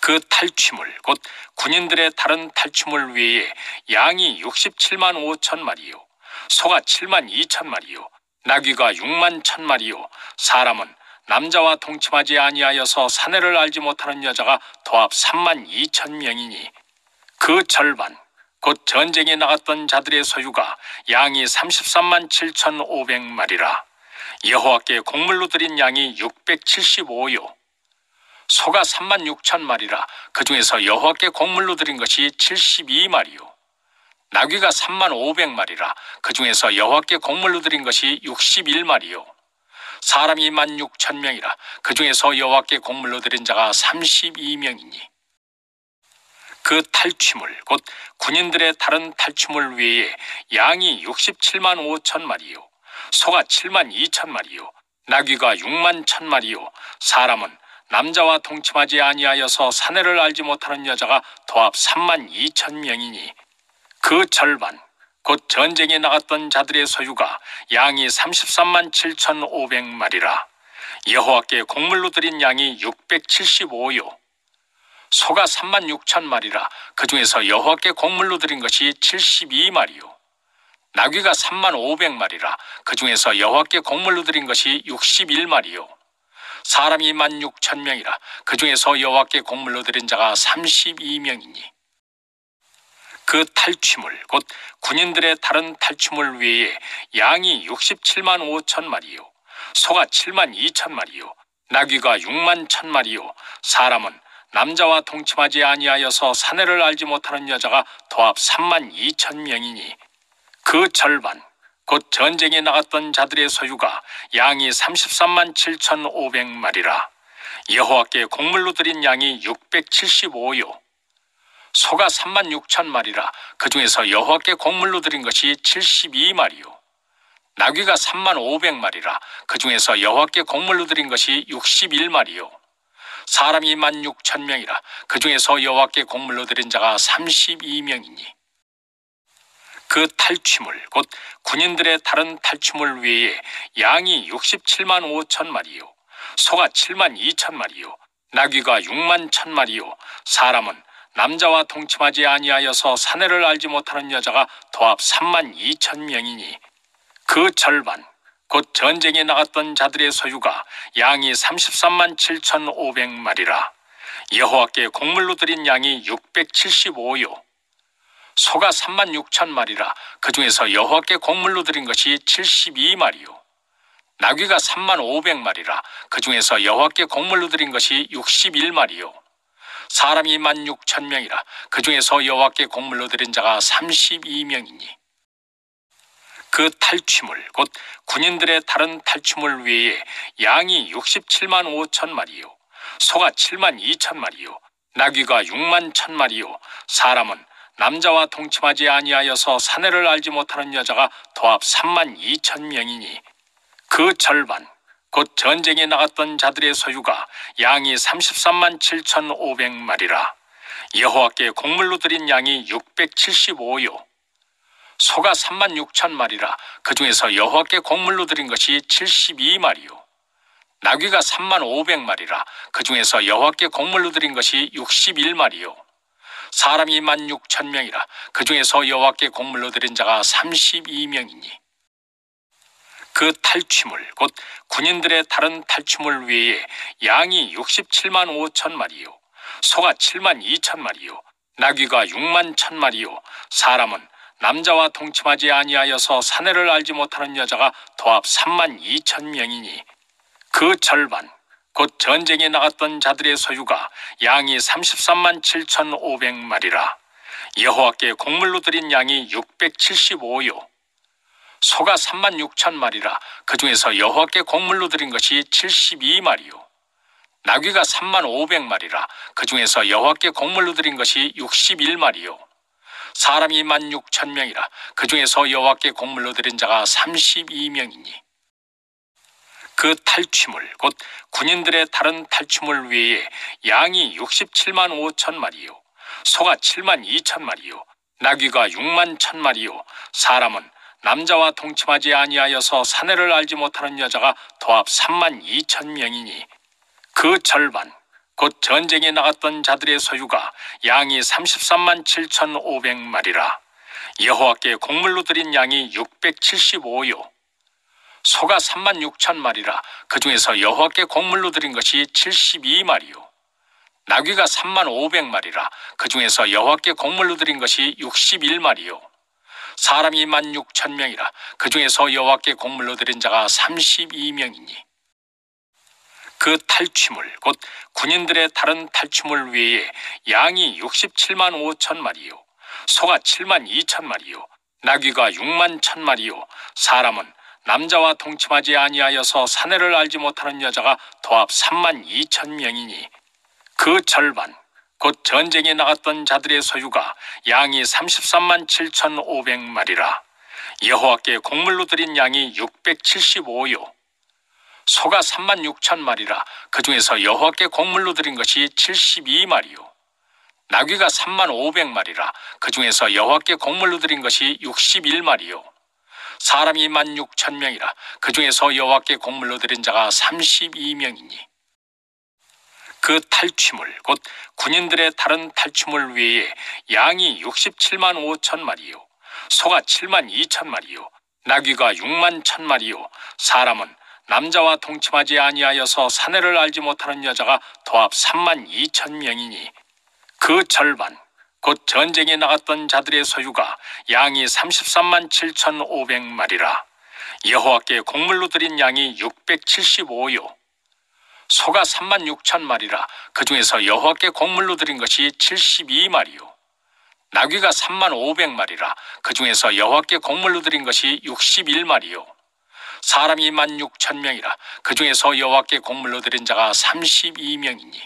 그 탈취물 곧 군인들의 다른 탈취물 외에 양이 67만 5천 마리요, 소가 7만 2천 마리요, 나귀가 6만 1천 마리요, 사람은 남자와 동침하지 아니하여서 사내를 알지 못하는 여자가 도합 3만 2천 명이니 그 절반 곧 전쟁에 나갔던 자들의 소유가 양이 33만 7,500마리라. 여호와께 곡물로 드린 양이 675요. 소가 3만 6천 마리라. 그 중에서 여호와께 곡물로 드린 것이 72마리요. 나귀가 3만 500마리라. 그 중에서 여호와께 곡물로 드린 것이 61마리요. 사람이 1만 6천 명이라. 그 중에서 여호와께 곡물로 드린 자가 32명이니 그 탈취물 곧 군인들의 다른 탈취물 외에 양이 67만 5천 마리요, 소가 7만 2천 마리요, 나귀가 6만 1천 마리요, 사람은 남자와 동침하지 아니하여서 사내를 알지 못하는 여자가 도합 3만 2천 명이니 그 절반 곧 전쟁에 나갔던 자들의 소유가 양이 33만 7,500마리라. 여호와께 곡물로 드린 양이 675요. 소가 3만 6천 마리라. 그 중에서 여호와께 곡물로 드린 것이 72마리요. 나귀가 3만 500마리라. 그 중에서 여호와께 곡물로 드린 것이 61마리요. 사람이 1만 6천 명이라. 그 중에서 여호와께 곡물로 드린 자가 32명이니 그 탈취물 곧 군인들의 다른 탈취물 외에 양이 67만 5천 마리요, 소가 7만 2천 마리요, 나귀가 6만 1천 마리요, 사람은 남자와 동침하지 아니하여서 사내를 알지 못하는 여자가 도합 3만 2천 명이니 그 절반 곧 전쟁에 나갔던 자들의 소유가 양이 33만 7,500마리라. 여호와께 곡물로 드린 양이 675요. 소가 3만 6천 마리라. 그 중에서 여호와께 곡물로 드린 것이 72마리요. 나귀가 3만 500마리라. 그 중에서 여호와께 곡물로 드린 것이 61마리요. 사람이 1만 6천 명이라. 그 중에서 여호와께 곡물로 드린 자가 32명이니 그 탈취물 곧 군인들의 다른 탈취물 외에 양이 67만 5천 마리요, 소가 7만 2천 마리요, 나귀가 6만 1천 마리요, 사람은 남자와 동침하지 아니하여서 사내를 알지 못하는 여자가 도합 3만 2천 명이니 그 절반 곧 전쟁에 나갔던 자들의 소유가 양이 33만 7,500마리라. 여호와께 곡물로 드린 양이 675요. 소가 3만 6천 마리라. 그 중에서 여호와께 곡물로 드린 것이 72마리요. 나귀가 3만 500마리라. 그 중에서 여호와께 곡물로 드린 것이 61마리요. 사람이 1만 6천 명이라. 그 중에서 여호와께 곡물로 드린 자가 32명이니 그 탈취물 곧 군인들의 다른 탈취물 외에 양이 67만 5천 마리요, 소가 7만 2천 마리요, 나귀가 6만 1천 마리요, 사람은 남자와 동침하지 아니하여서 사내를 알지 못하는 여자가 도합 3만 2천 명이니 그 절반 곧 전쟁에 나갔던 자들의 소유가 양이 33만 7,500마리라. 여호와께 곡물로 드린 양이 675요. 소가 3만 6천 마리라. 그 중에서 여호와께 곡물로 드린 것이 72마리요. 나귀가 3만 500마리라. 그 중에서 여호와께 곡물로 드린 것이 61마리요. 사람이 1만 6천 명이라. 그 중에서 여호와께 곡물로 드린 자가 32명이니 그 탈취물 곧 군인들의 다른 탈취물 외에 양이 67만 5천 마리요, 소가 7만 2천 마리요, 나귀가 6만 1천 마리요, 사람은 남자와 동침하지 아니하여서 사내를 알지 못하는 여자가 도합 3만 2천 명이니 그 절반 곧 전쟁에 나갔던 자들의 소유가 양이 33만 7,500마리라. 여호와께 곡물로 드린 양이 675요. 소가 3만 6천 마리라. 그 중에서 여호와께 곡물로 드린 것이 72마리요. 나귀가 3만 500마리라. 그 중에서 여호와께 곡물로 드린 것이 61마리요. 사람이 1만 6천 명이라. 그 중에서 여호와께 곡물로 드린 자가 32명이니 그 탈취물 곧 군인들의 다른 탈취물 외에 양이 67만 5천 마리요, 소가 7만 2천 마리요, 나귀가 6만 1천 마리요, 사람은 남자와 동침하지 아니하여서 사내를 알지 못하는 여자가 도합 3만 2천 명이니 그 절반 곧 전쟁에 나갔던 자들의 소유가 양이 33만 7,500마리라. 여호와께 곡물로 드린 양이 675요. 소가 3만 6천 마리라. 그 중에서 여호와께 곡물로 드린 것이 72마리요. 나귀가 3만 500마리라. 그 중에서 여호와께 곡물로 드린 것이 61마리요. 사람이 2만 6천 명이라. 그 중에서 여호와께 곡물로 드린 자가 32명이니 그 탈취물 곧 군인들의 다른 탈취물 외에 양이 67만 5천 마리요, 소가 7만 2천 마리요, 나귀가 6만 1천 마리요. 사람은 남자와 동침하지 아니하여서 사내를 알지 못하는 여자가 도합 3만 2천 명이니 그 절반 곧 전쟁에 나갔던 자들의 소유가 양이 33만 7,500마리라. 여호와께 곡물로 드린 양이 675요. 소가 3만 6천 마리라. 그 중에서 여호와께 곡물로 드린 것이 72마리요. 나귀가 3만 500마리라. 그 중에서 여호와께 곡물로 드린 것이 61마리요. 사람이 2만 6천 명이라. 그 중에서 여호와께 곡물로 드린 자가 32명이니 그 탈취물 곧 군인들의 다른 탈취물 외에 양이 67만 5천 마리요, 소가 7만 2천 마리요, 나귀가 6만 1천 마리요. 사람은 남자와 동침하지 아니하여서 사내를 알지 못하는 여자가 도합 3만 2천 명이니 그 절반 곧 전쟁에 나갔던 자들의 소유가 양이 33만 7,500마리라. 여호와께 곡물로 드린 양이 675요. 소가 3만 6천 마리라. 그 중에서 여호와께 곡물로 드린 것이 72마리요. 나귀가 3만 500마리라. 그 중에서 여호와께 곡물로 드린 것이 61마리요. 사람이 2만 6천 명이라. 그 중에서 여호와께 곡물로 드린 자가 32명이니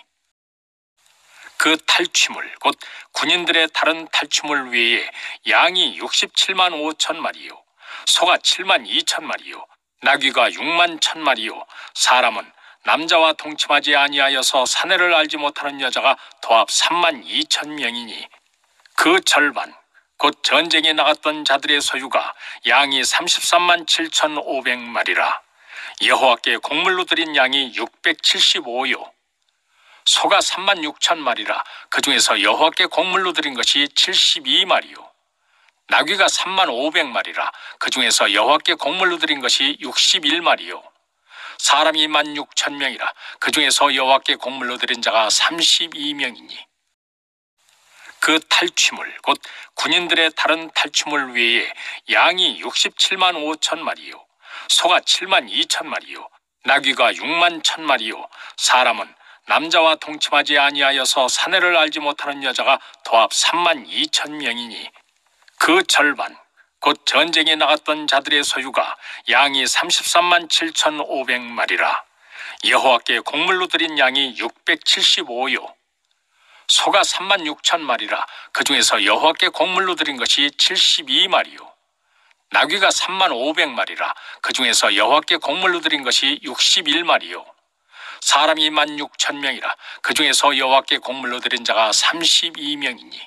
그 탈취물 곧 군인들의 다른 탈취물 외에 양이 67만 5천 마리요, 소가 7만 2천 마리요, 나귀가 6만 1천 마리요. 사람은 남자와 동침하지 아니하여서 사내를 알지 못하는 여자가 도합 3만 2천 명이니 그 절반 곧 전쟁에 나갔던 자들의 소유가 양이 33만 7,500마리라. 여호와께 곡물로 드린 양이 675요. 소가 3만 6천 마리라. 그 중에서 여호와께 곡물로 드린 것이 72마리요. 나귀가 3만 500마리라. 그 중에서 여호와께 곡물로 드린 것이 61마리요. 사람이 2만 6천 명이라. 그 중에서 여호와께 곡물로 드린 자가 32명이니 그 탈취물 곧 군인들의 다른 탈취물 외에 양이 67만 5천 마리요, 소가 7만 2천 마리요, 나귀가 6만 1천 마리요. 사람은 남자와 동침하지 아니하여서 사내를 알지 못하는 여자가 도합 3만 2천 명이니 그 절반 곧 전쟁에 나갔던 자들의 소유가 양이 33만 7,500마리라. 여호와께 곡물로 드린 양이 675요. 소가 3만 6천 마리라. 그 중에서 여호와께 곡물로 드린 것이 72마리요. 나귀가 3만 500마리라. 그 중에서 여호와께 곡물로 드린 것이 61마리요. 사람이 2만 6천 명이라. 그 중에서 여호와께 곡물로 드린 자가 32명이니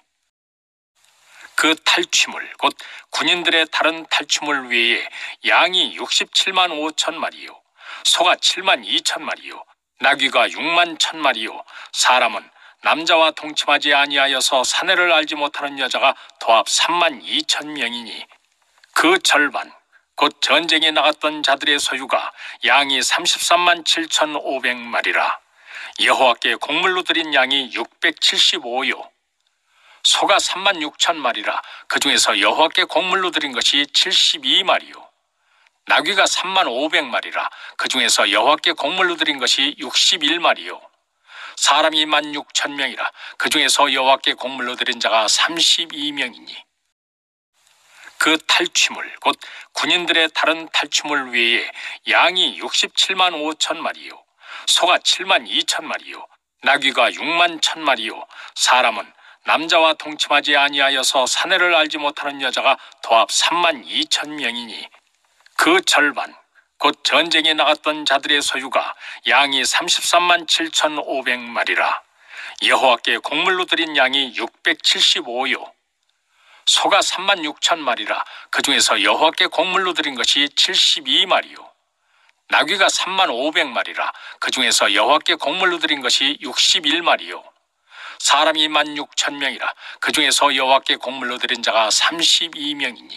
그 탈취물 곧 군인들의 다른 탈취물 외에 양이 67만 5천 마리요, 소가 7만 2천 마리요, 나귀가 6만 1천 마리요. 사람은 남자와 동침하지 아니하여서 사내를 알지 못하는 여자가 도합 3만 2천 명이니 그 절반 곧 전쟁에 나갔던 자들의 소유가 양이 33만 7,500마리라. 여호와께 곡물로 드린 양이 675요. 소가 3만 6천 마리라. 그 중에서 여호와께 곡물로 드린 것이 72마리요. 나귀가 3만 500마리라. 그 중에서 여호와께 곡물로 드린 것이 61마리요. 사람이 2만 6천 명이라. 그 중에서 여호와께 곡물로 드린 자가 32명이니 그 탈취물 곧 군인들의 다른 탈취물 외에 양이 67만 5천 마리요, 소가 7만 2천 마리요, 나귀가 6만 1천 마리요. 사람은 남자와 동침하지 아니하여서 사내를 알지 못하는 여자가 도합 3만 2천 명이니 그 절반 곧 전쟁에 나갔던 자들의 소유가 양이 33만 7,500마리라. 여호와께 곡물로 드린 양이 675요. 소가 3만 6천 마리라. 그 중에서 여호와께 곡물로 드린 것이 72마리요. 나귀가 35,500마리라. 그 중에서 여호와께 곡물로 드린 것이 61마리요. 사람이 16,000명이라. 그 중에서 여호와께 곡물로 드린 자가 32명이니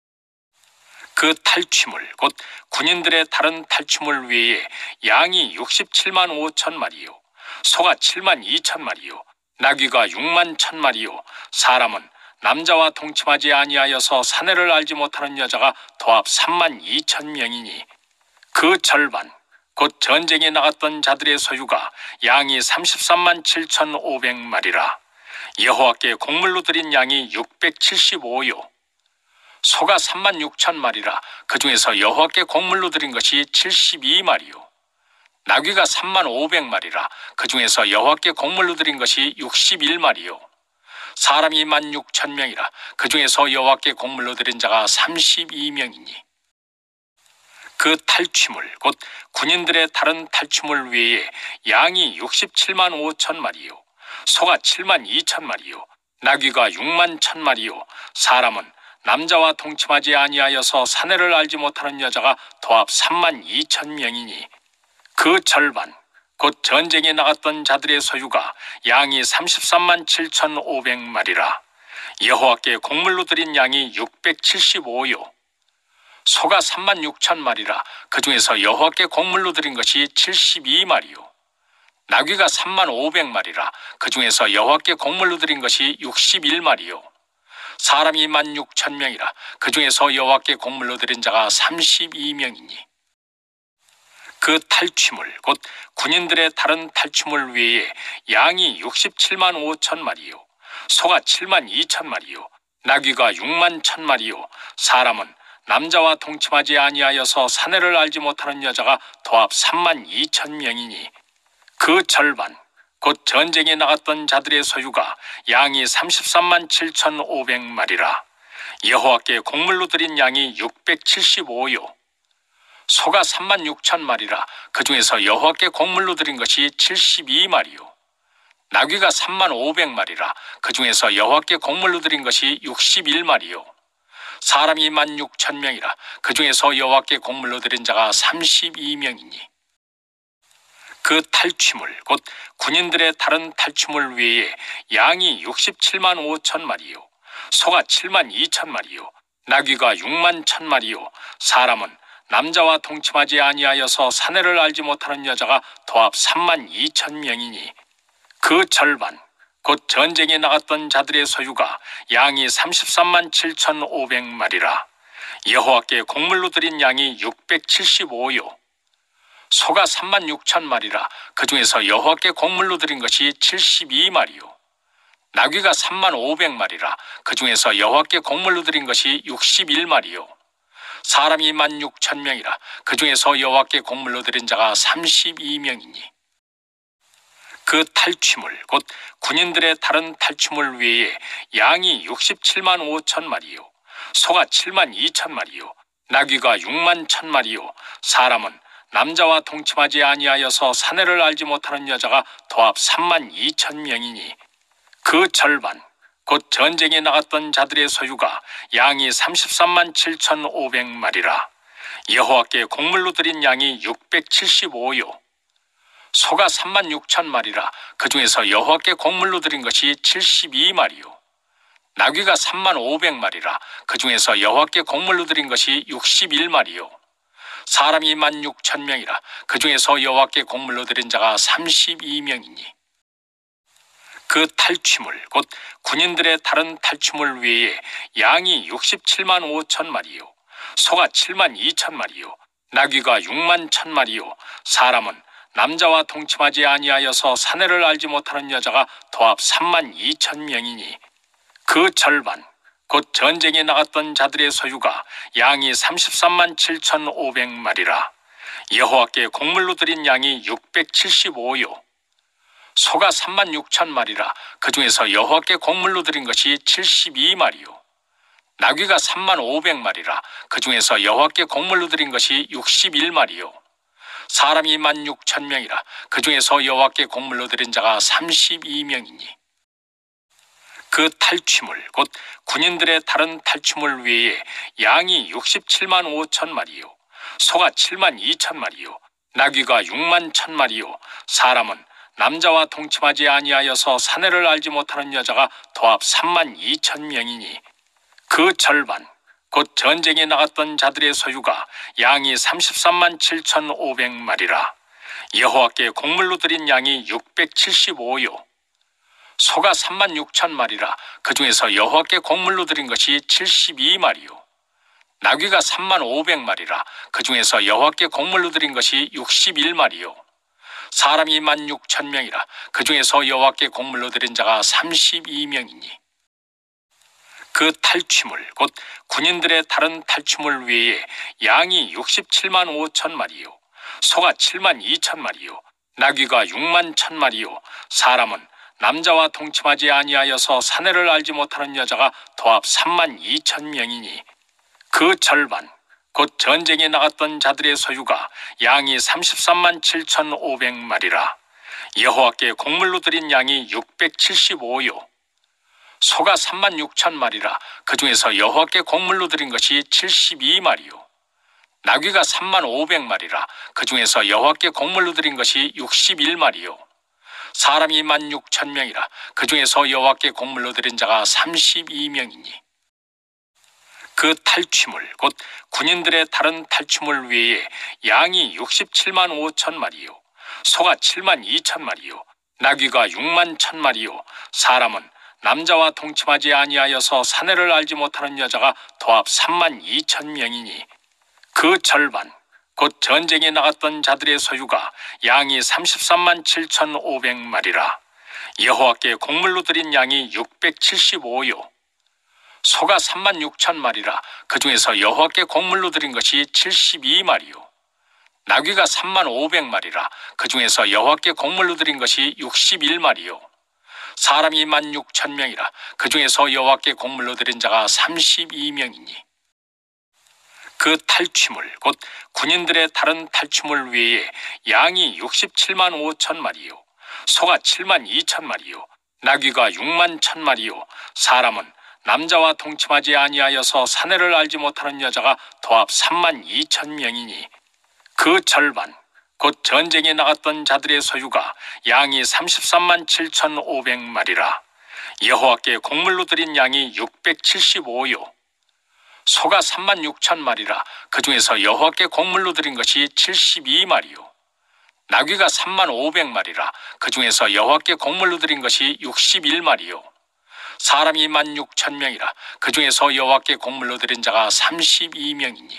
그 탈취물 곧 군인들의 다른 탈취물 외에 양이 67만 5천 마리요, 소가 7만 2천 마리요, 나귀가 6만 1천 마리요. 사람은 남자와 동침하지 아니하여서 사내를 알지 못하는 여자가 도합 3만 2천 명이니 그 절반 곧 전쟁에 나갔던 자들의 소유가 양이 33만 7,500마리라. 여호와께 곡물로 드린 양이 675요. 소가 3만 6천 마리라. 그 중에서 여호와께 곡물로 드린 것이 72마리요. 나귀가 3만 500마리라. 그 중에서 여호와께 곡물로 드린 것이 61마리요. 사람이 16,000명이라. 그 중에서 여호와께 곡물로 드린 자가 32명이니 그 탈취물 곧 군인들의 다른 탈취물 외에 양이 67만 5천 마리요, 소가 7만 2천 마리요, 나귀가 6만 1천 마리요. 사람은 남자와 동침하지 아니하여서 사내를 알지 못하는 여자가 도합 3만 2천 명이니 그 절반 곧 전쟁에 나갔던 자들의 소유가 양이 33만 7,500마리라. 여호와께 곡물로 드린 양이 675요. 소가 3만 6천 마리라. 그 중에서 여호와께 곡물로 드린 것이 72마리요. 나귀가 3만 500마리라. 그 중에서 여호와께 곡물로 드린 것이 61마리요. 사람이 16,000명이라. 그 중에서 여호와께 곡물로 드린 자가 32명이니 그 탈취물 곧 군인들의 다른 탈취물 외에 양이 67만 5천 마리요, 소가 7만 2천 마리요, 나귀가 6만 1천 마리요. 사람은 남자와 동침하지 아니하여서 사내를 알지 못하는 여자가 도합 3만 2천 명이니 그 절반 곧 전쟁에 나갔던 자들의 소유가 양이 33만 7,500마리라. 여호와께 곡물로 드린 양이 675요. 소가 3만 6천 마리라. 그 중에서 여호와께 곡물로 드린 것이 72마리요. 나귀가 3만 500마리라. 그 중에서 여호와께 곡물로 드린 것이 61마리요. 사람이 16,000명이라. 그 중에서 여호와께 곡물로 드린 자가 32명이니 그 탈취물 곧 군인들의 다른 탈취물 외에 양이 67만 5천 마리요, 소가 7만 2천 마리요, 나귀가 6만 1천 마리요. 사람은 남자와 동침하지 아니하여서 사내를 알지 못하는 여자가 도합 3만 2천 명이니 그 절반 곧 전쟁에 나갔던 자들의 소유가 양이 33만 7,500마리라. 여호와께 곡물로 드린 양이 675요. 소가 3만 6천 마리라. 그 중에서 여호와께 곡물로 드린 것이 72마리요. 나귀가 3만 500마리라. 그 중에서 여호와께 곡물로 드린 것이 61마리요. 사람이 16,000명이라. 그 중에서 여호와께 곡물로 드린 자가 32명이니 그 탈취물 곧 군인들의 다른 탈취물 외에 양이 67만 5천 마리요, 소가 7만 2천 마리요, 나귀가 6만 1천 마리요. 사람은 남자와 동침하지 아니하여서 사내를 알지 못하는 여자가 도합 3만 2천 명이니 그 절반 곧 전쟁에 나갔던 자들의 소유가 양이 33만 7,500마리라. 여호와께 곡물로 드린 양이 675요. 소가 3만 6천 마리라. 그 중에서 여호와께 곡물로 드린 것이 72마리요. 나귀가 3만 500마리라. 그 중에서 여호와께 곡물로 드린 것이 61마리요. 사람이 16,000명이라. 그 중에서 여호와께 곡물로 드린 자가 32명이니 그 탈취물 곧 군인들의 다른 탈취물 외에 양이 67만 5천 마리요, 소가 7만 2천 마리요, 나귀가 6만 1천 마리요. 사람은 남자와 동침하지 아니하여서 사내를 알지 못하는 여자가 도합 3만 2천 명이니 그 절반 곧 전쟁에 나갔던 자들의 소유가 양이 33만 7,500마리라. 여호와께 곡물로 드린 양이 675요. 소가 3만 6천 마리라. 그 중에서 여호와께 곡물로 드린 것이 72마리요. 나귀가 3만 500마리라. 그 중에서 여호와께 곡물로 드린 것이 61마리요. 사람이 16,000명이라. 그 중에서 여호와께 곡물로 드린 자가 32명이니 그 탈취물 곧 군인들의 다른 탈취물 외에 양이 67만 5천 마리요, 소가 7만 2천 마리요 나귀가 6만 1,000마리요 사람은 남자와 동침하지 아니하여서 사내를 알지 못하는 여자가 도합 3만 2천 명이니 그 절반 곧 전쟁에 나갔던 자들의 소유가 양이 33만 7,500마리라. 여호와께 곡물로 드린 양이 675요 소가 3만 6천 마리라. 그 중에서 여호와께 곡물로 드린 것이 72마리요 나귀가 3만 500마리라. 그 중에서 여호와께 곡물로 드린 것이 61마리요 사람이 1만 6천 명이라. 그 중에서 여호와께 곡물로 드린 자가 32명이니 그 탈취물 곧 군인들의 다른 탈취물 외에 양이 67만 5천 마리요 소가 7만 2천 마리요 나귀가 6만 1,000마리요 사람은 남자와 동침하지 아니하여서 사내를 알지 못하는 여자가 도합 3만 2천 명이니 그 절반 곧 전쟁에 나갔던 자들의 소유가 양이 33만 7,500마리라. 여호와께 곡물로 드린 양이 675요 소가 3만 6천 마리라. 그 중에서 여호와께 곡물로 드린 것이 72마리요 나귀가 3만 500마리라. 그 중에서 여호와께 곡물로 드린 것이 61마리요 사람이 1만 6천 명이라. 그 중에서 여호와께 곡물로 드린 자가 32명이니 그 탈취물 곧 군인들의 다른 탈취물 외에 양이 67만 5천 마리요 소가 7만 2천 마리요 나귀가 6만 1,000마리요 사람은 남자와 동침하지 아니하여서 사내를 알지 못하는 여자가 도합 3만 2천 명이니 그 절반 곧 전쟁에 나갔던 자들의 소유가 양이 33만 7,500마리라. 여호와께 곡물로 드린 양이 675요 소가 3만 6천 마리라. 그 중에서 여호와께 곡물로 드린 것이 72마리요 나귀가 3만 500마리라. 그 중에서 여호와께 곡물로 드린 것이 61마리요 사람이 1만 6천 명이라. 그 중에서 여호와께 곡물로 드린 자가 32명이니 그 탈취물 곧 군인들의 다른 탈취물 외에 양이 67만 5천 마리요 소가 7만 2천 마리요 나귀가 6만 1,000마리요 사람은 남자와 동침하지 아니하여서 사내를 알지 못하는 여자가 도합 3만 2천 명이니 그 절반 곧 전쟁에 나갔던 자들의 소유가 양이 33만 7,500마리라. 여호와께 곡물로 드린 양이 675요 소가 3만 6천 마리라. 그 중에서 여호와께 곡물로 드린 것이 72마리요 나귀가 3만 500마리라. 그 중에서 여호와께 곡물로 드린 것이 61마리요 사람이 1만 6천 명이라. 그 중에서 여호와께 곡물로 드린 자가 32명이니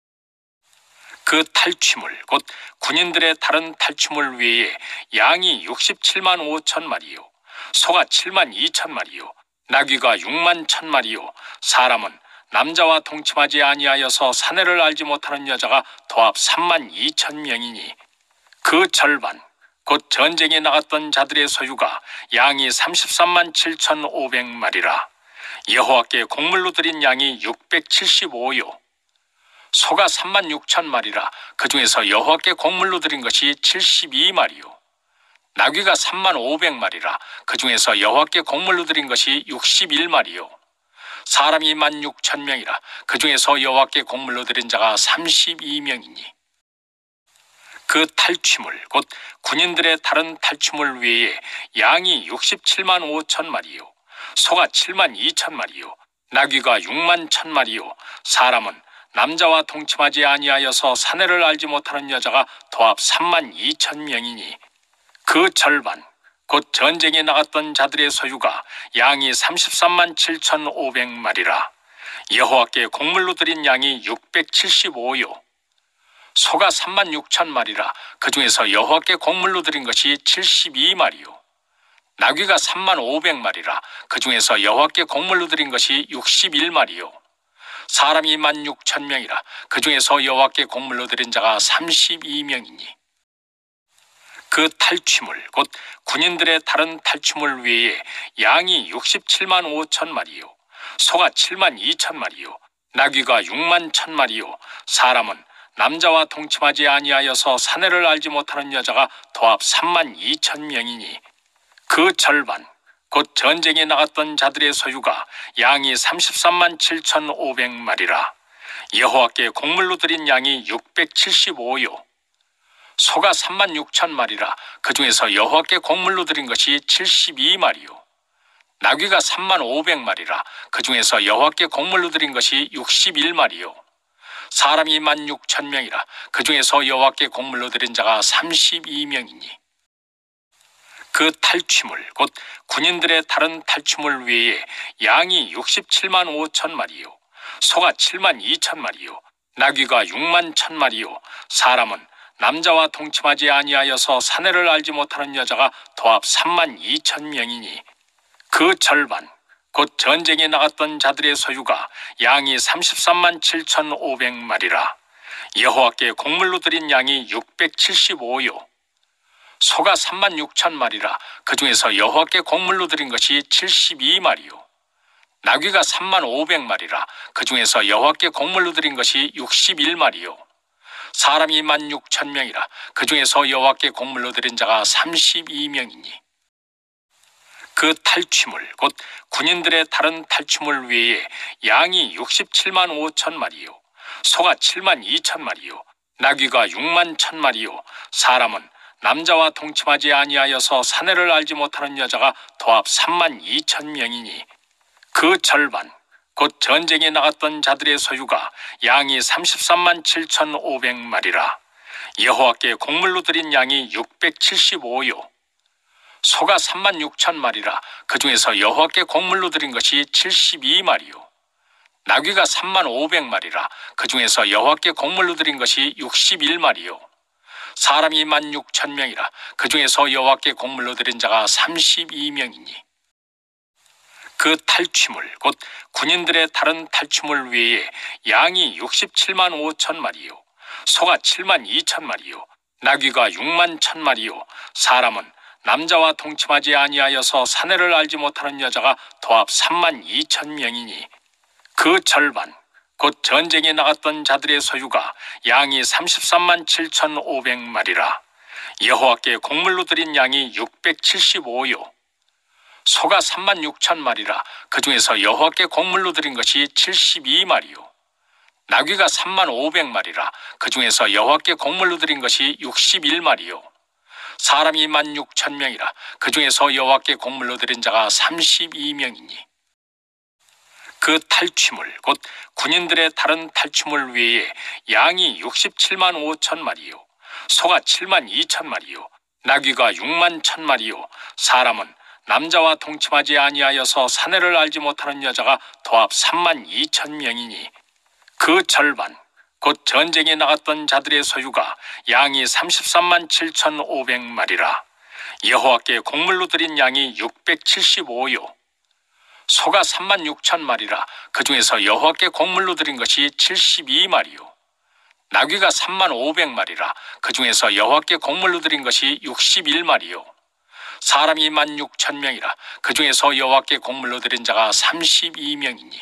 그 탈취물 곧 군인들의 다른 탈취물 외에 양이 67만 5천 마리요 소가 7만 2천 마리요 나귀가 6만 1,000마리요 사람은 남자와 동침하지 아니하여서 사내를 알지 못하는 여자가 도합 3만 2천 명이니 그 절반 곧 전쟁에 나갔던 자들의 소유가 양이 33만 7,500마리라. 여호와께 곡물로 드린 양이 675요 소가 3만 6천 마리라. 그 중에서 여호와께 곡물로 드린 것이 72마리요 나귀가 3만 500마리라. 그 중에서 여호와께 곡물로 드린 것이 61마리요 사람이 1만 6천 명이라. 그 중에서 여호와께 곡물로 드린 자가 32명이니 그 탈취물 곧 군인들의 다른 탈취물 외에 양이 67만 5천 마리요 소가 7만 2천 마리요 나귀가 6만 1,000마리요 사람은 남자와 동침하지 아니하여서 사내를 알지 못하는 여자가 도합 3만 2천 명이니 그 절반 곧 전쟁에 나갔던 자들의 소유가 양이 33만 7,500마리라. 여호와께 곡물로 드린 양이 675요 소가 3만 6천 마리라. 그 중에서 여호와께 곡물로 드린 것이 72마리요 나귀가 3만 500마리라. 그 중에서 여호와께 곡물로 드린 것이 61마리요 사람이 1만 6천 명이라. 그 중에서 여호와께 곡물로 드린 자가 32명이니 그 탈취물 곧 군인들의 다른 탈취물 외에 양이 67만 5천 마리요 소가 7만 2천 마리요 나귀가 6만 1,000마리요 사람은 남자와 동침하지 아니하여서 사내를 알지 못하는 여자가 도합 3만 2천 명이니 그 절반 곧 전쟁에 나갔던 자들의 소유가 양이 33만 7,500마리라. 여호와께 곡물로 드린 양이 675요. 소가 36,000마리라 그 중에서 여호와께 곡물로 드린 것이 72마리요. 나귀가 35,000마리라 그 중에서 여호와께 곡물로 드린 것이 61마리요. 사람이 16,000명이라 그 중에서 여호와께 곡물로 드린 자가 32명이니 그 탈취물 곧 군인들의 다른 탈취물 외에 양이 67만 5천 마리요, 소가 7만 2천 마리요, 나귀가 6만 1천 마리요, 사람은 남자와 동침하지 아니하여서 사내를 알지 못하는 여자가 도합 3만 2천 명이니 그 절반 곧 전쟁에 나갔던 자들의 소유가 양이 33만 7,500마리라. 여호와께 곡물로 드린 양이 675요. 소가 3만 6천 마리라 그 중에서 여호와께 곡물로 드린 것이 72마리요. 나귀가 3만 500마리라 그 중에서 여호와께 곡물로 드린 것이 61마리요. 사람이 16,000명이라 그 중에서 여호와께 곡물로 드린 자가 32명이니 그 탈취물 곧 군인들의 다른 탈취물 외에 양이 67만 5천 마리요, 소가 7만 2천 마리요, 나귀가 6만 1천 마리요, 사람은 남자와 동침하지 아니하여서 사내를 알지 못하는 여자가 도합 3만 2천 명이니 그 절반 곧 전쟁에 나갔던 자들의 소유가 양이 33만 7,500마리라. 여호와께 곡물로 드린 양이 675요. 소가 3만 6천 마리라 그 중에서 여호와께 곡물로 드린 것이 72마리요. 나귀가 3만 500마리라 그 중에서 여호와께 곡물로 드린 것이 61마리요. 사람이 16,000명이라 그 중에서 여호와께 곡물로 드린 자가 32명이니 그 탈취물 곧 군인들의 다른 탈취물 외에 양이 67만 5천 마리요, 소가 7만 2천 마리요, 나귀가 6만 1천 마리요, 사람은 남자와 동침하지 아니하여서 사내를 알지 못하는 여자가 도합 3만 2천 명이니 그 절반 곧 전쟁에 나갔던 자들의 소유가 양이 33만 7,500마리라. 여호와께 곡물로 드린 양이 675요. 소가 3만 6천 마리라 그 중에서 여호와께 곡물로 드린 것이 72마리요. 나귀가 3만 500마리라 그 중에서 여호와께 곡물로 드린 것이 61마리요. 사람이 16,000명이라 그 중에서 여호와께 곡물로 드린 자가 32명이니 그 탈취물 곧 군인들의 다른 탈취물 외에 양이 67만 5천 마리요, 소가 7만 2천 마리요, 나귀가 6만 1천 마리요, 사람은 남자와 동침하지 아니하여서 사내를 알지 못하는 여자가 도합 3만 2천 명이니 그 절반 곧 전쟁에 나갔던 자들의 소유가 양이 33만 7,500마리라. 여호와께 곡물로 드린 양이 675요. 소가 3만 6천 마리라 그 중에서 여호와께 곡물로 드린 것이 72마리요. 나귀가 3만 500마리라 그 중에서 여호와께 곡물로 드린 것이 61마리요. 사람이 16,000명이라 그 중에서 여호와께 곡물로 드린 자가 32명이니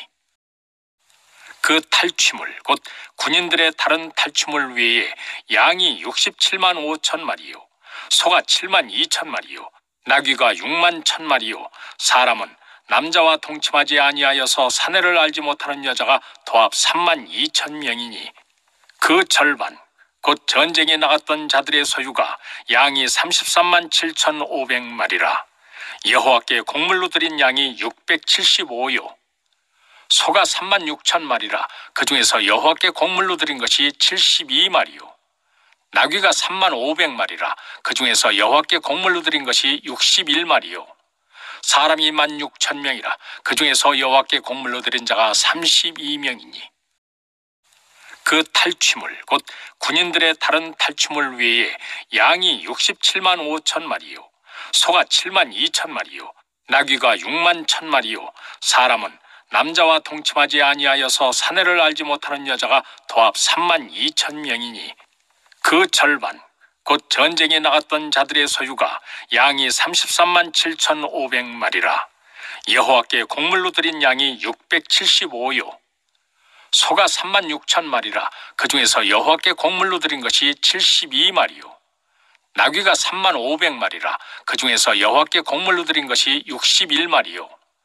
그 탈취물 곧 군인들의 다른 탈취물 외에 양이 67만 5천 마리요, 소가 7만 2천 마리요, 나귀가 6만 1천 마리요, 사람은 남자와 동침하지 아니하여서 사내를 알지 못하는 여자가 도합 3만 2천 명이니 그 절반 곧 전쟁에 나갔던 자들의 소유가 양이 33만 7,500마리라. 여호와께 곡물로 드린 양이 675요. 소가 3만 6천 마리라 그 중에서 여호와께 곡물로 드린 것이 72마리요. 나귀가 3만 500마리라 그 중에서 여호와께 곡물로 드린 것이 61마리요. 사람이 16,000명이라 그 중에서 여호와께 곡물로 드린 자가 32명이니 그 탈취물 곧 군인들의 다른 탈취물 외에 양이 67만 5천 마리요, 소가 7만 2천 마리요, 나귀가 6만 1천 마리요, 사람은 남자와 동침하지 아니하여서 사내를 알지 못하는 여자가 도합 3만 2천 명이니 그 절반 곧 전쟁에 나갔던 자들의 소유가 양이 33만 7,500마리라. 여호와께 곡물로 드린 양이 675요. 소가 3만 6천 마리라 그 중에서 여호와께 곡물로 드린 것이 72마리요. 나귀가 3만 500마리라 그 중에서 여호와께 곡물로 드린 것이 61마리요.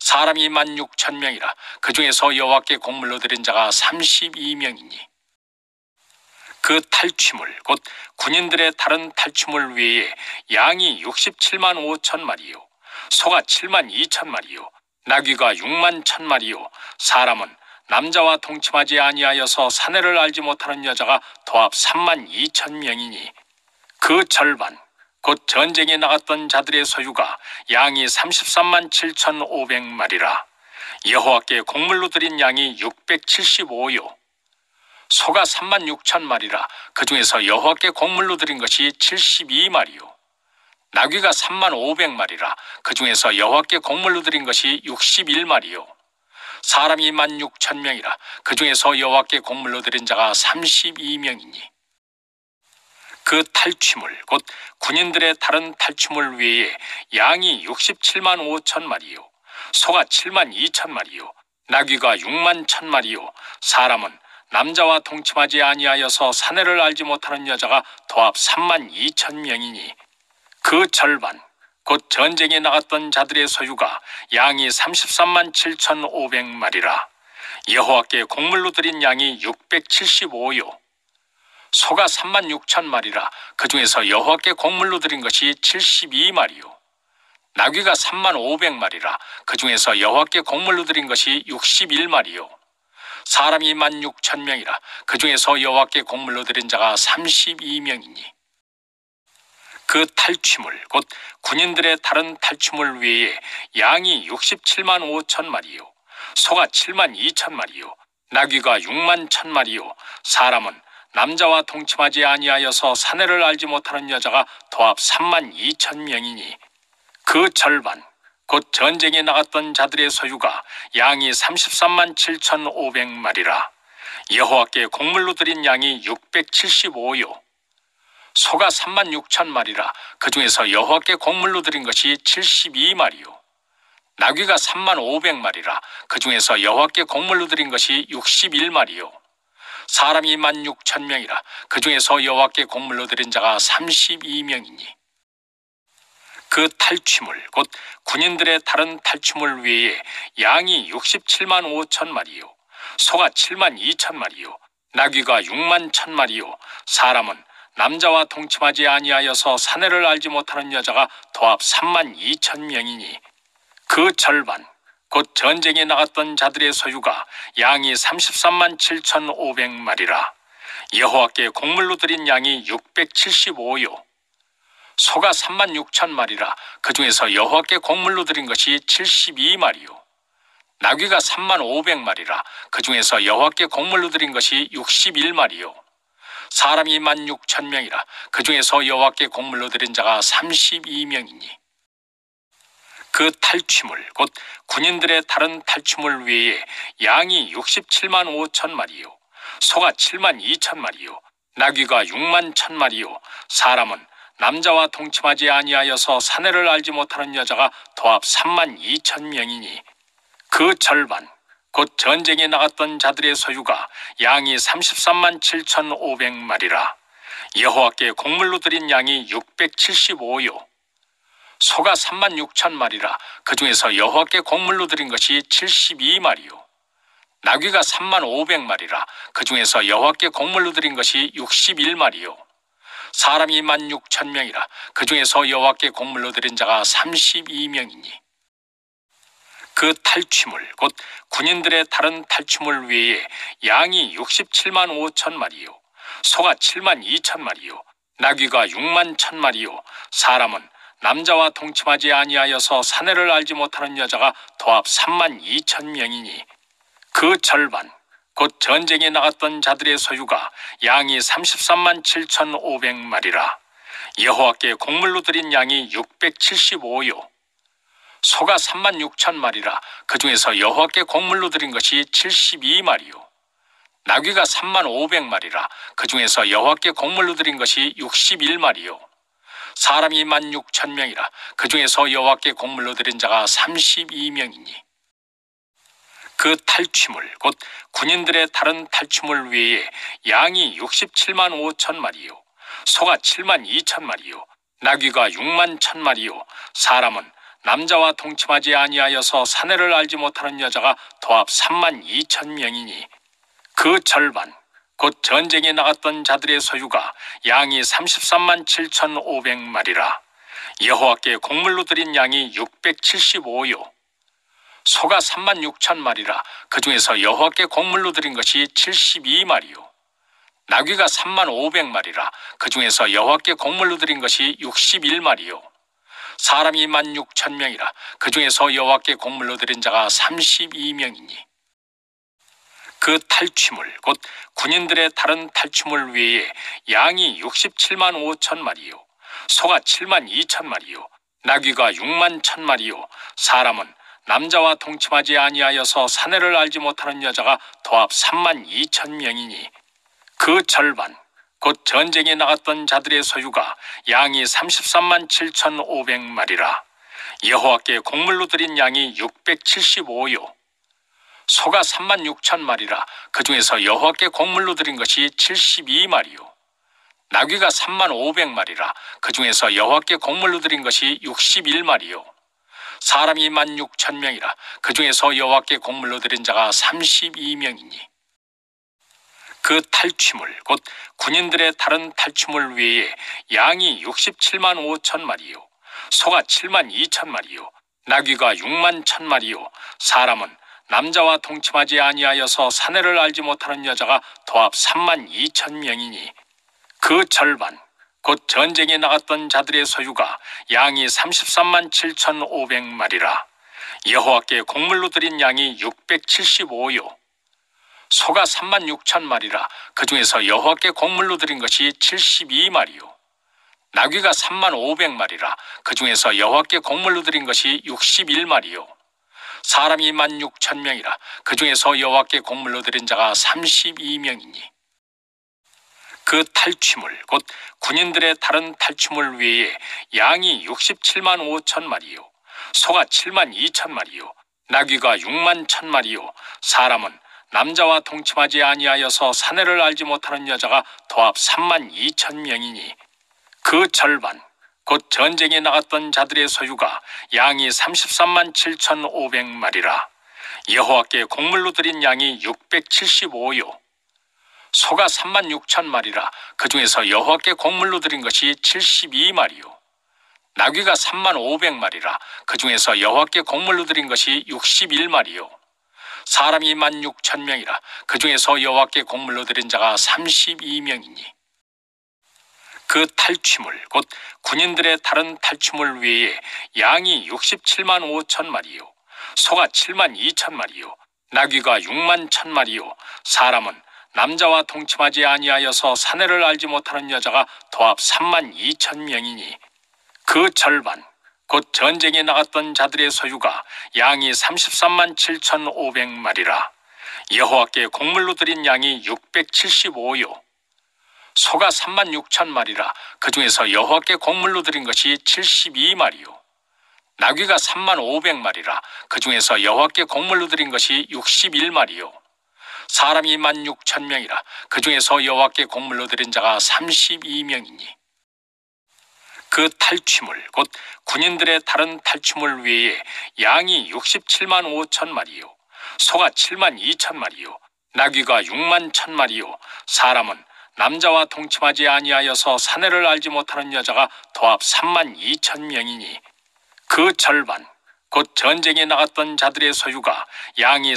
사람이 16,000명이라. 그 중에서 여호와께 곡물로 드린 자가 32명이니 그 탈취물 곧 군인들의 다른 탈취물 외에 양이 67만 5천 마리요, 소가 7만 2천 마리요, 나귀가 6만 1천 마리요. 사람은 남자와 동침하지 아니하여서 사내를 알지 못하는 여자가 도합 3만 2천 명이니 그 절반 곧 전쟁에 나갔던 자들의 소유가 양이 33만 7,500마리라. 여호와께 곡물로 드린 양이 675요, 소가 3만 6천 마리라. 그 중에서 여호와께 곡물로 드린 것이 72마리요, 나귀가 3만 500마리라. 그 중에서 여호와께 곡물로 드린 것이 61마리요, 사람이 16,000명이라. 그 중에서 여호와께 곡물로 드린 자가 32명이니 그 탈취물 곧 군인들의 다른 탈취물 외에 양이 67만 5천 마리요, 소가 7만 2천 마리요, 나귀가 6만 1천 마리요. 사람은 남자와 동침하지 아니하여서 사내를 알지 못하는 여자가 도합 3만 2천 명이니 그 절반 곧 전쟁에 나갔던 자들의 소유가 양이 33만 7,500마리라. 여호와께 곡물로 드린 양이 675요, 소가 3만 6천 마리라. 그 중에서 여호와께 곡물로 드린 것이 72마리요, 나귀가 3만 500마리라. 그 중에서 여호와께 곡물로 드린 것이 61마리요, 사람이 16,000명이라. 그 중에서 여호와께 곡물로 드린 자가 32명이니 그 탈취물 곧 군인들의 다른 탈취물 외에 양이 67만 5천 마리요, 소가 7만 2천 마리요, 나귀가 6만 1천 마리요. 사람은 남자와 동침하지 아니하여서 사내를 알지 못하는 여자가 도합 3만 2천 명이니 그 절반 곧 전쟁에 나갔던 자들의 소유가 양이 33만 7,500마리라. 여호와께 곡물로 드린 양이 675요, 소가 3만 6천 마리라. 그 중에서 여호와께 곡물로 드린 것이 72마리요, 나귀가 3만 500마리라. 그 중에서 여호와께 곡물로 드린 것이 61마리요, 사람이 16,000명이라. 그 중에서 여호와께 곡물로 드린 자가 32명이니 그 탈취물 곧 군인들의 다른 탈취물 외에 양이 67만 5천 마리요, 소가 7만 2천 마리요, 나귀가 6만 1천 마리요. 사람은 남자와 동침하지 아니하여서 사내를 알지 못하는 여자가 도합 3만 2천 명이니 그 절반 곧 전쟁에 나갔던 자들의 소유가 양이 33만 7,500마리라. 여호와께 곡물로 드린 양이 675요, 소가 3만 6천 마리라. 그 중에서 여호와께 곡물로 드린 것이 72마리요, 나귀가 3만 500마리라. 그 중에서 여호와께 곡물로 드린 것이 61마리요, 사람이 16,000명이라. 그 중에서 여호와께 곡물로 드린 자가 32명이니 그 탈취물 곧 군인들의 다른 탈취물 외에 양이 67만 5천 마리요, 소가 7만 2천 마리요, 나귀가 6만 1천 마리요. 사람은 남자와 동침하지 아니하여서 사내를 알지 못하는 여자가 도합 3만 2천 명이니 그 절반 곧 전쟁에 나갔던 자들의 소유가 양이 33만 7,500마리라. 여호와께 곡물로 드린 양이 675요, 소가 3만 6천 마리라. 그 중에서 여호와께 곡물로 드린 것이 72마리요, 나귀가 3만 500마리라. 그 중에서 여호와께 곡물로 드린 것이 61마리요, 사람이 16,000명이라. 그 중에서 여호와께 곡물로 드린 자가 32명이니 그 탈취물 곧 군인들의 다른 탈취물 외에 양이 67만 5천 마리요, 소가 7만 2천 마리요, 나귀가 6만 1천 마리요. 사람은 남자와 동침하지 아니하여서 사내를 알지 못하는 여자가 도합 3만 2천 명이니 그 절반 곧 전쟁에 나갔던 자들의 소유가 양이 33만 7,500마리라. 여호와께 곡물로 드린 양이 675요, 소가 3만 6천 마리라. 그 중에서 여호와께 곡물로 드린 것이 72마리요, 나귀가 3만 500마리라. 그 중에서 여호와께 곡물로 드린 것이 61마리요, 사람이 16,000명이라. 그 중에서 여호와께 곡물로 드린 자가 32명이니 그 탈취물 곧 군인들의 다른 탈취물 외에 양이 67만 5천 마리요, 소가 7만 2천 마리요, 나귀가 6만 1천 마리요. 사람은 남자와 동침하지 아니하여서 사내를 알지 못하는 여자가 도합 32,000명이니 그 절반 곧 전쟁에 나갔던 자들의 소유가 양이 337,500마리라. 여호와께 곡물로 드린 양이 675요. 소가 36,000마리라. 그 중에서 여호와께 곡물로 드린 것이 72마리요. 나귀가 35,000마리라. 그 중에서 여호와께 곡물로 드린 것이 61마리요. 사람이 16,000명이라. 그 중에서 여호와께 곡물로 드린 자가 32명이니 그 탈취물 곧 군인들의 다른 탈취물 외에 양이 675,000마리요. 소가 72,000마리요. 나귀가 61,000마리요. 사람은 남자와 동침하지 아니하여서 사내를 알지 못하는 여자가 도합 32,000명이니 그 절반 곧 전쟁에 나갔던 자들의 소유가 양이 337,500마리라. 여호와께 곡물로 드린 양이 675요. 소가 36,000마리라. 그 중에서 여호와께 곡물로 드린 것이 72마리요. 나귀가 35,000마리라. 그 중에서 여호와께 곡물로 드린 것이 61마리요. 사람이 16,000명이라. 그 중에서 여호와께 곡물로 드린 자가 32명이니 그 탈취물 곧 군인들의 다른 탈취물 외에 양이 675,000마리요. 소가 72,000마리요. 나귀가 61,000마리요. 사람은 남자와 동침하지 아니하여서 사내를 알지 못하는 여자가 도합 32,000명이니 그 절반 곧 전쟁에 나갔던 자들의 소유가 양이 337,500마리라. 여호와께 곡물로 드린 양이 675요. 소가 36,000마리라. 그 중에서 여호와께 곡물로 드린 것이 72마리요. 나귀가 35,000마리라. 그 중에서 여호와께 곡물로 드린 것이 61마리요. 사람이 16,000명이라. 그 중에서 여호와께 곡물로 드린 자가 32명이니 그 탈취물 곧 군인들의 다른 탈취물 외에 양이 675,000마리요. 소가 72,000마리요. 나귀가 61,000마리요. 사람은 남자와 동침하지 아니하여서 사내를 알지 못하는 여자가 도합 32,000명이니 그 절반 곧 전쟁에 나갔던 자들의 소유가 양이 337,500마리라. 여호와께 곡물로 드린 양이 675요. 소가 36,000마리라. 그 중에서 여호와께 곡물로 드린 것이 72마리요. 나귀가 35,000마리라. 그 중에서 여호와께 곡물로 드린 것이 61마리요. 사람이 16,000명이라. 그 중에서 여호와께 곡물로 드린 자가 32명이니 그 탈취물 곧 군인들의 다른 탈취물 외에 양이 675,000마리요. 소가 72,000마리요. 나귀가 61,000마리요. 사람은 남자와 동침하지 아니하여서 사내를 알지 못하는 여자가 도합 32,000명이니 그 절반 곧 전쟁에 나갔던 자들의 소유가 양이 337,500마리라. 여호와께 곡물로 드린 양이 675요. 소가 36,000마리라. 그 중에서 여호와께 곡물로 드린 것이 72마리요. 나귀가 35,000마리라. 그 중에서 여호와께 곡물로 드린 것이 61마리요. 사람이 16,000명이라. 그 중에서 여호와께 곡물로 드린 자가 32명이니 그 탈취물 곧 군인들의 다른 탈취물 외에 양이 675,000마리요. 소가 72,000마리요. 나귀가 61,000마리요. 사람은 남자와 동침하지 아니하여서 사내를 알지 못하는 여자가 도합 32,000명이니 그 절반 곧 전쟁에 나갔던 자들의 소유가 양이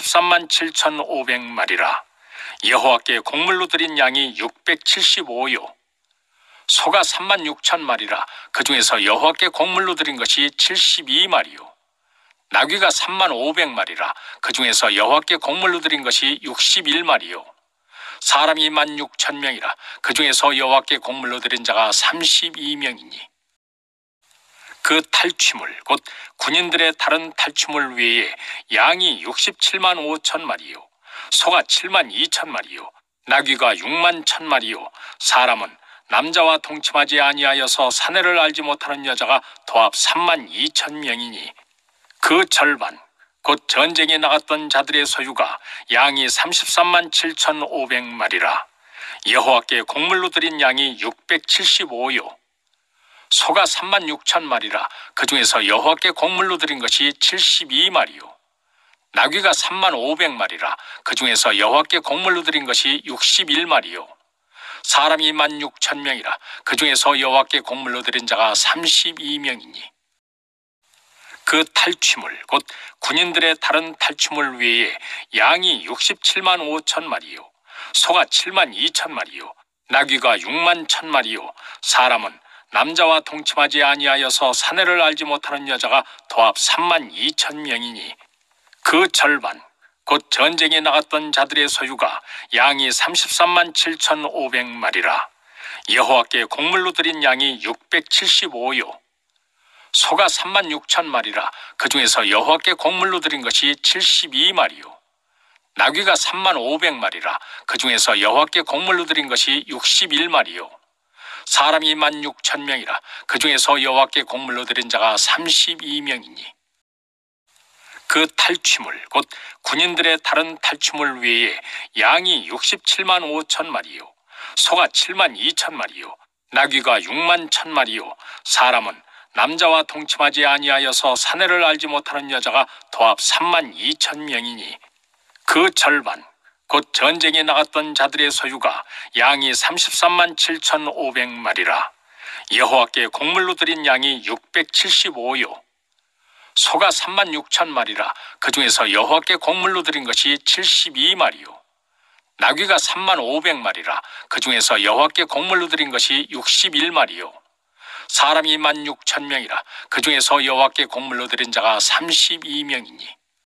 337,500마리라. 여호와께 곡물로 드린 양이 675요. 소가 36,000마리라. 그 중에서 여호와께 곡물로 드린 것이 72마리요. 나귀가 35,000마리라. 그 중에서 여호와께 곡물로 드린 것이 61마리요. 사람이 16,000명이라. 그 중에서 여호와께 곡물로 드린 자가 32명이니 그 탈취물 곧 군인들의 다른 탈취물 외에 양이 675,000마리요. 소가 72,000마리요. 나귀가 61,000마리요. 사람은 남자와 동침하지 아니하여서 사내를 알지 못하는 여자가 도합 32,000명이니 그 절반 곧 전쟁에 나갔던 자들의 소유가 양이 337,500마리라. 여호와께 곡물로 드린 양이 675요. 소가 36,000마리라 그 중에서 여호와께 곡물로 드린 것이 72마리요. 나귀가 35,000마리라 그 중에서 여호와께 곡물로 드린 것이 61마리요. 사람이 16,000명이라 그 중에서 여호와께 곡물로 드린 자가 32명이니 그 탈취물 곧 군인들의 다른 탈취물 외에 양이 67만 5천 마리요, 소가 7만 2천 마리요, 나귀가 6만 1천 마리요. 사람은 남자와 동침하지 아니하여서 사내를 알지 못하는 여자가 도합 3만 2천 명이니 그 절반 곧 전쟁에 나갔던 자들의 소유가 양이 33만 7,500마리라. 여호와께 곡물로 드린 양이 675요. 소가 3만 6천 마리라 그 중에서 여호와께 곡물로 드린 것이 72마리요. 나귀가 3만 500마리라 그 중에서 여호와께 곡물로 드린 것이 61마리요. 사람이 16,000명이라 그 중에서 여호와께 곡물로 드린 자가 32명이니 그 탈취물 곧 군인들의 다른 탈취물 외에 양이 67만 5천 마리요, 소가 7만 2천 마리요, 나귀가 6만 1천 마리요. 사람은 남자와 동침하지 아니하여서 사내를 알지 못하는 여자가 도합 3만 2천 명이니 그 절반 곧 전쟁에 나갔던 자들의 소유가 양이 33만 7,500마리라. 여호와께 곡물로 드린 양이 675요. 소가 3만 6천 마리라 그 중에서 여호와께 곡물로 드린 것이 72마리요. 나귀가 3만 500마리라 그 중에서 여호와께 곡물로 드린 것이 61마리요. 사람이 16,000명이라 그 중에서 여호와께 곡물로 드린 자가 32명이니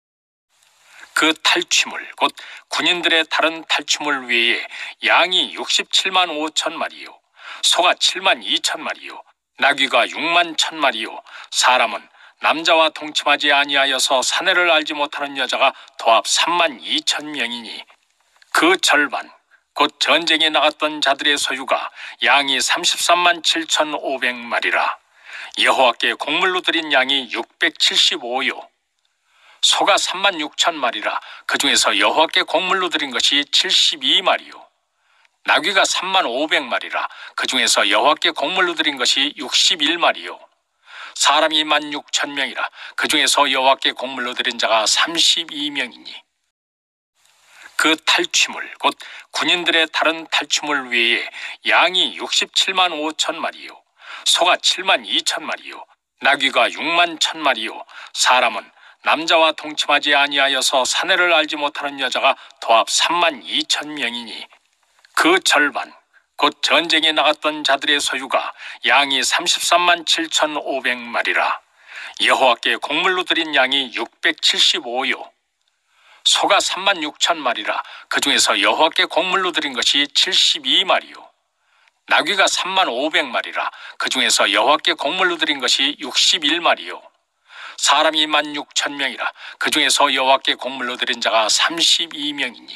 그 탈취물 곧 군인들의 다른 탈취물 외에 양이 67만 5천 마리요, 소가 7만 2천 마리요, 나귀가 6만 1천 마리요. 사람은 남자와 동침하지 아니하여서 사내를 알지 못하는 여자가 도합 3만 2천 명이니 그 절반 곧 전쟁에 나갔던 자들의 소유가 양이 33만 7,500마리라. 여호와께 곡물로 드린 양이 675요. 소가 3만 6천 마리라 그 중에서 여호와께 곡물로 드린 것이 72마리요. 나귀가 3만 500마리라 그 중에서 여호와께 곡물로 드린 것이 61마리요. 사람이 16,000명이라 그 중에서 여호와께 곡물로 드린 자가 32명이니 그 탈취물 곧 군인들의 다른 탈취물 외에 양이 67만 5천 마리요, 소가 7만 2천 마리요, 나귀가 6만 1천 마리요. 사람은 남자와 동침하지 아니하여서 사내를 알지 못하는 여자가 도합 3만 2천 명이니 그 절반 곧 전쟁에 나갔던 자들의 소유가 양이 33만 7,500마리라. 여호와께 곡물로 드린 양이 675요. 소가 3만 6천 마리라 그 중에서 여호와께 곡물로 드린 것이 72마리요. 나귀가 3만 500마리라 그 중에서 여호와께 곡물로 드린 것이 61마리요. 사람이 16,000명이라 그 중에서 여호와께 곡물로 드린 자가 32명이니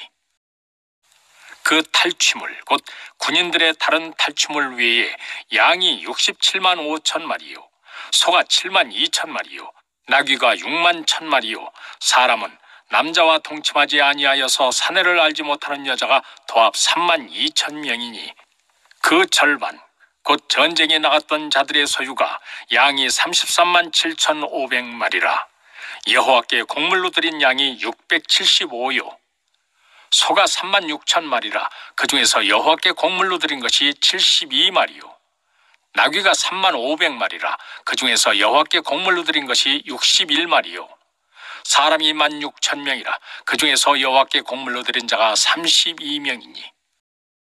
그 탈취물 곧 군인들의 다른 탈취물 외에 양이 67만 5천 마리요, 소가 7만 2천 마리요, 나귀가 6만 1천 마리요. 사람은 남자와 동침하지 아니하여서 사내를 알지 못하는 여자가 도합 3만 2천 명이니 그 절반 곧 전쟁에 나갔던 자들의 소유가 양이 33만 7,500마리라. 여호와께 곡물로 드린 양이 675요. 소가 3만 6천 마리라 그 중에서 여호와께 곡물로 드린 것이 72마리요. 나귀가 3만 500마리라 그 중에서 여호와께 곡물로 드린 것이 61마리요. 사람이 16,000명이라 그 중에서 여호와께 곡물로 드린 자가 32명이니